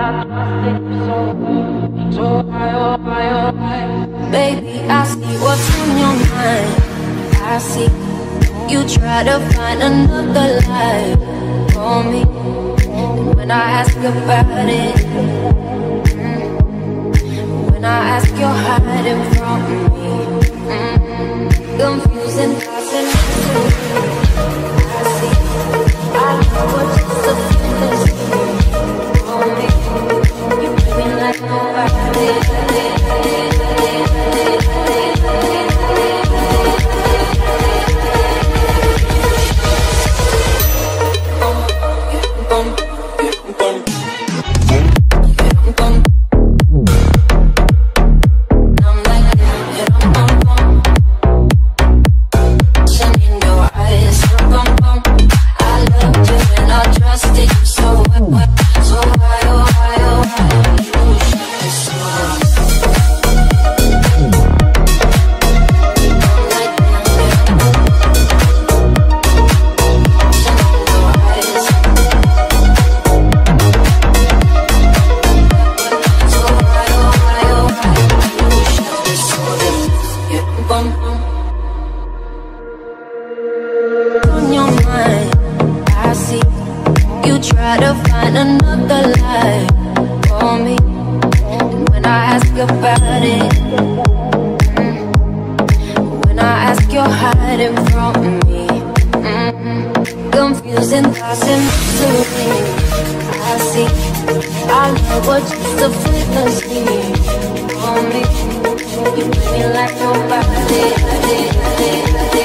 Baby, I see what's on your mind. I see you try to find another life for me. And when I ask about it, when I ask, you're hiding from me. Confusing thoughts and I see, I know what you're supposed to for me. You treat me like nobody. On your mind, I see you try to find another life for me. And when I ask about it, when I ask, you're hiding from me. Confusing thoughts and mystery. I see, I know what you're supposed to for me. You treat me like nobody.